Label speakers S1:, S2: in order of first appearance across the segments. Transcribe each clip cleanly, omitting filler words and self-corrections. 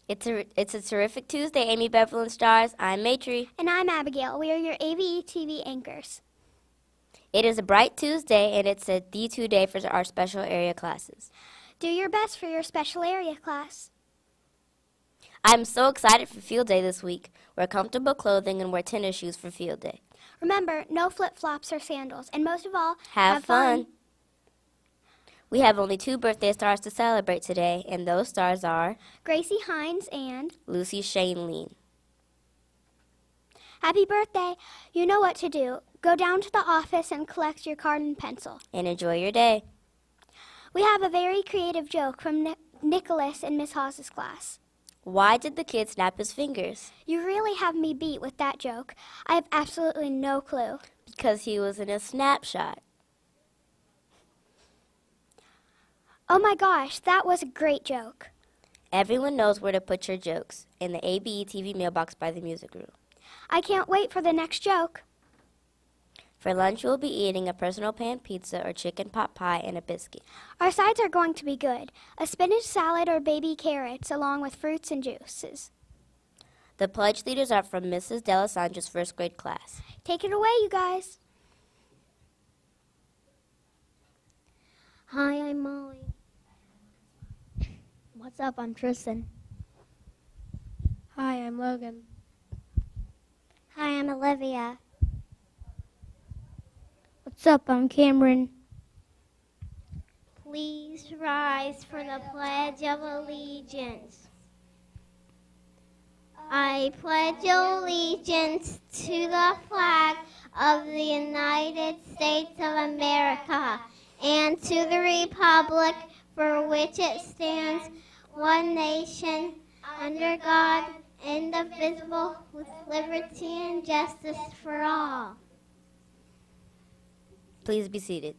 S1: It's a terrific Tuesday, Amy, Beverly, and Stars. I'm Matry.
S2: And I'm Abigail. We are your ABE TV anchors.
S1: It is a bright Tuesday, and it's a D2 day for our special area classes.
S2: Do your best for your special area class.
S1: I'm so excited for field day this week. Wear comfortable clothing and wear tennis shoes for field day.
S2: Remember, no flip-flops or sandals. And most of all,
S1: have fun. We have only 2 birthday stars to celebrate today, and those stars are
S2: Gracie Hines and
S1: Lucy Shane Lean.
S2: Happy birthday. You know what to do. Go down to the office and collect your card and pencil.
S1: And enjoy your day.
S2: We have a very creative joke from Nicholas in Miss Hawes' class.
S1: Why did the kid snap his fingers?
S2: You really have me beat with that joke. I have absolutely no clue.
S1: Because he was in a snapshot.
S2: Oh my gosh, that was a great joke.
S1: Everyone knows where to put your jokes, in the ABE TV mailbox by the music room.
S2: I can't wait for the next joke.
S1: For lunch, we'll be eating a personal pan pizza or chicken pot pie and a biscuit.
S2: Our sides are going to be good. A spinach salad or baby carrots along with fruits and juices.
S1: The pledge leaders are from Mrs. Delasandro's first grade class.
S2: Take it away, you guys.
S3: Hi, I'm Molly. What's up? I'm Tristan.
S4: Hi, I'm Logan.
S2: Hi, I'm Olivia.
S3: What's up? I'm Cameron.
S5: Please rise for the Pledge of Allegiance. I pledge allegiance to the flag of the United States of America and to the republic for which it stands, one nation, under God, indivisible, with liberty and justice for all.
S1: Please be seated.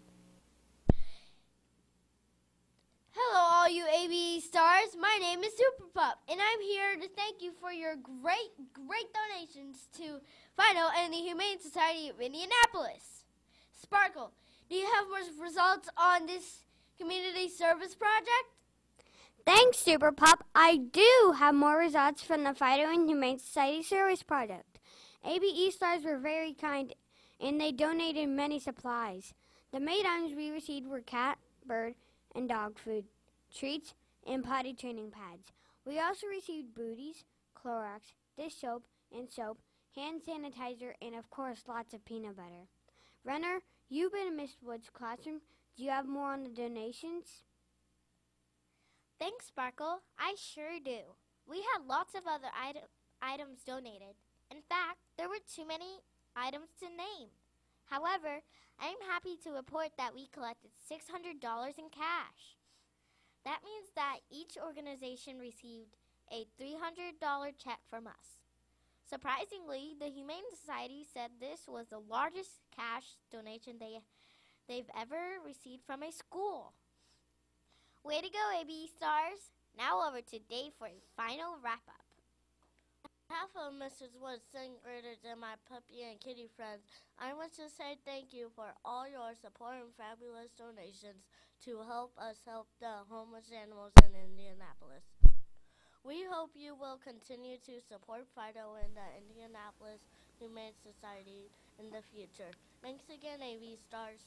S4: Hello, all you ABE stars. My name is Super Pup, and I'm here to thank you for your great donations to Fido and the Humane Society of Indianapolis. Sparkle, do you have more results on this community service project?
S2: Thanks, Super Pup. I do have more results from the Fido and Humane Society Service Project. ABE stars were very kind, and they donated many supplies. The main items we received were cat, bird, and dog food, treats, and potty training pads. We also received booties, Clorox, dish soap, and soap, hand sanitizer, and of course, lots of peanut butter. Renner, you've been in Miss Wood's classroom. Do you have more on the donations?
S5: Thanks, Sparkle. I sure do. We had lots of other items donated. In fact, there were too many items to name. However, I am happy to report that we collected $600 in cash. That means that each organization received a $300 check from us. Surprisingly, the Humane Society said this was the largest cash donation they've ever received from a school. Way to go, ABE stars. Now over to Dave for a final wrap-up.
S6: On behalf of Mrs. Wood's second graders and my puppy and kitty friends, I want to say thank you for all your support and fabulous donations to help us help the homeless animals in Indianapolis. We hope you will continue to support Fido and the Indianapolis Humane Society in the future. Thanks again, AV Stars.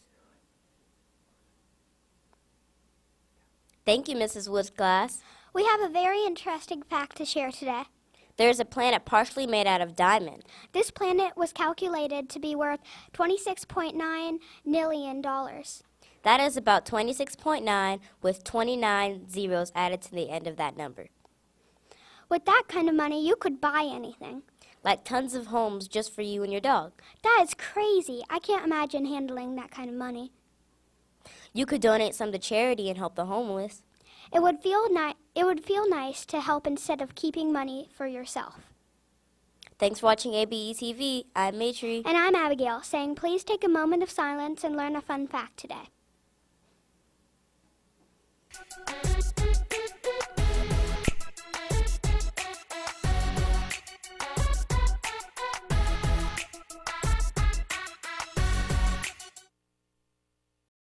S1: Thank you, Mrs. Wood's class.
S2: We have a very interesting fact to share today.
S1: There is a planet partially made out of diamond.
S2: This planet was calculated to be worth $26.9 million.
S1: That is about 26.9 with 29 zeros added to the end of that number.
S2: With that kind of money, you could buy anything.
S1: Like tons of homes just for you and your dog.
S2: That is crazy. I can't imagine handling that kind of money.
S1: You could donate some to charity and help the homeless.
S2: It would feel nice to help instead of keeping money for yourself.
S1: Thanks for watching ABE TV. I'm Matry.
S2: And I'm Abigail, saying please take a moment of silence and learn a fun fact today.